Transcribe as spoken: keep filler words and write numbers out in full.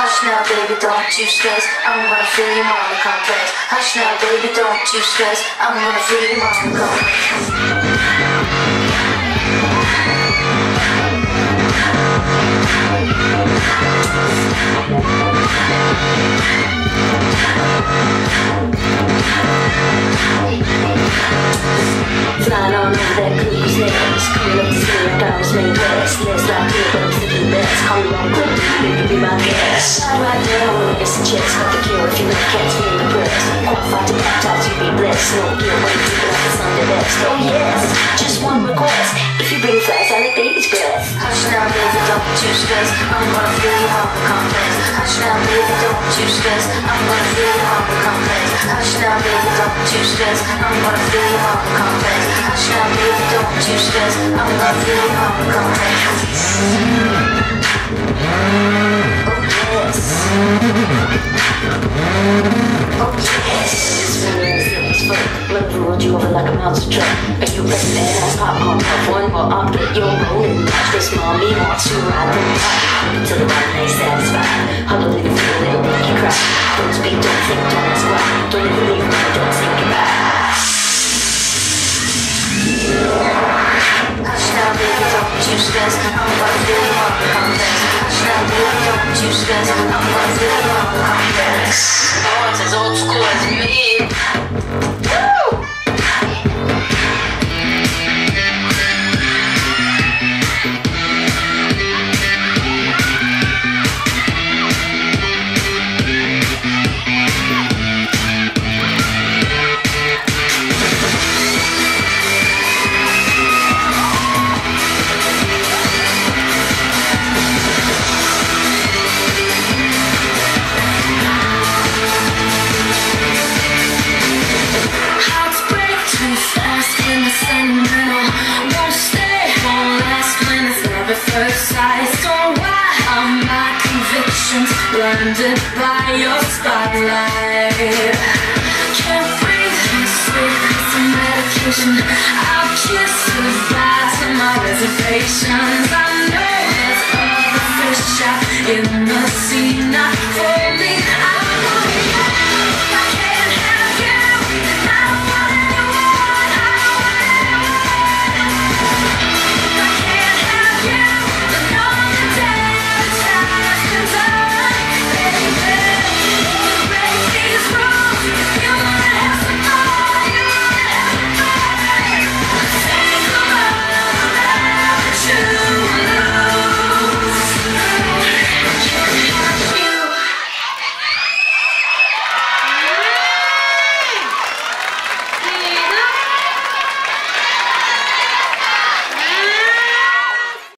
Hush now, baby, don't you stress. I'm gonna fill your mind complex. Hush now, baby, don't you stress. I'm gonna fill your mind flying on over that cruise nest, coming up to see your diamonds made west. Less like you, but I'm thinking best. Come along, go, baby, be my guest. Right there, I wanna miss a chance, got the cure if you really catch me in the breast. Qualified to baptize you, be blessed. No guilt, wait, you like the Sunday best. Oh yes, just one request. If you bring flies, I like baby's breath. Hush now, baby, don't you stress. I'm gonna feel your heart complex. Hush now, baby, don't you stress. I'm gonna feel your heart complex. Hush now, baby, don't you stress. I'm gonna feel your heart complex. Hush now, baby, don't you stress. I'm gonna feel your heart complex. Oh yes. Oh yes. This feeling is full. Blood rolled you over like a monster truck. Are you ready to ass popcorn puff? One more up, get your rolling. Watch this mommy wants to ride the top until the right ain't satisfied. Huddle in the field, it'll make you cry. Don't speak, don't think, don't ask why. Don't even leave me, don't think goodbye. Hush now, baby, don't you stress. I'm gonna feel your heart complex. Hush now, baby, don't you stress. I'm gonna feel your heart complex. Oh, it's as old school as me. Woo! Blinded by your spotlight, can't breathe, can't sleep, some medication. I'll kiss goodbye to my reservations. I know there's other fish out in the sea, not for me. I